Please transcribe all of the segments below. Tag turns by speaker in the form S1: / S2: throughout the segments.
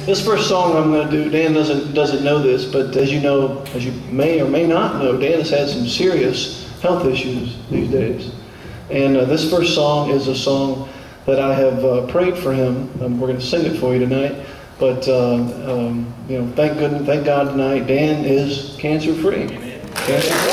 S1: This first song I'm going to do, Dan doesn't know this, but as you know, as you may or may not know, Dan has had some serious health issues these days. And this first song is a song that I have prayed for him. We're going to sing it for you tonight. But you know, thank God tonight, Dan is cancer-free. Cancer-free.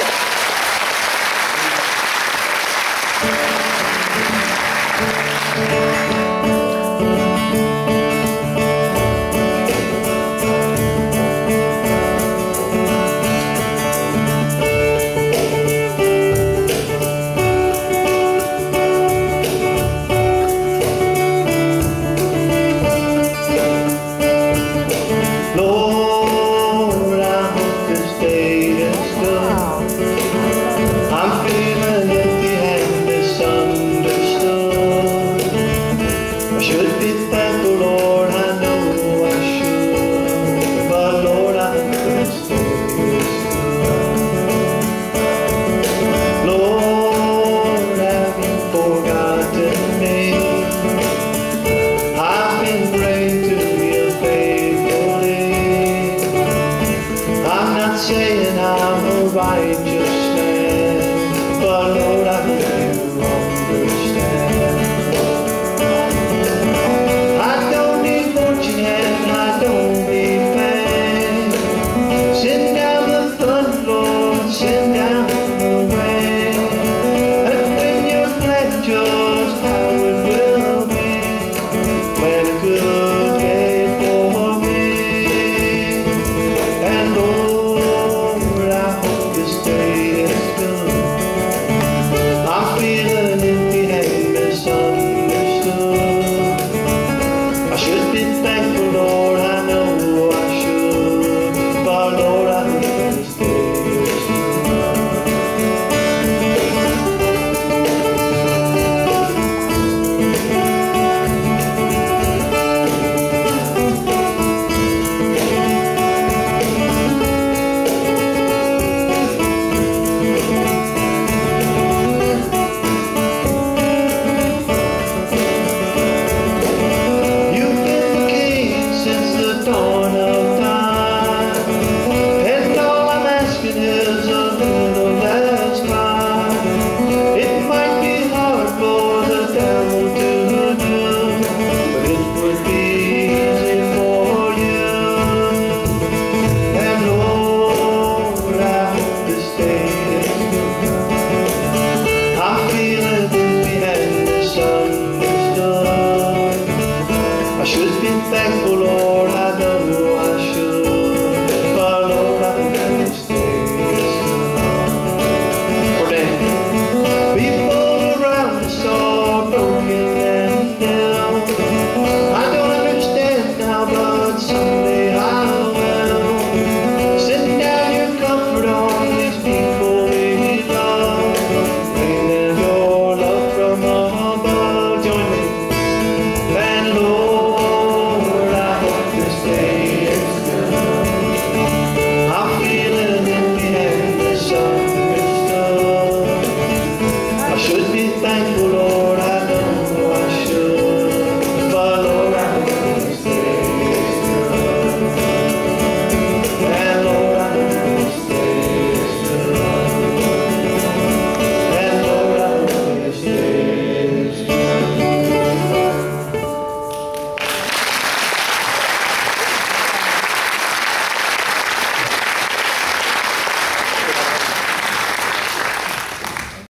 S2: Saying I'm a righteous man, but Lord, I hope you understand. I don't need fortune and I don't need fame. Send down the thunder, Lord, send down the rain. And when your plan just how it will be, when a good day for me. And Lord, I'm feeling empty and misunderstood. I should be thankful, Lord, I know I should, but Lord, I hope this day is dawn of time, and all I'm asking is a little less time. It might be hard for the devil to do, but it would be easy for you. And Lord, I hope this day is good. I'm feeling empty and misunderstood. I should be thankful,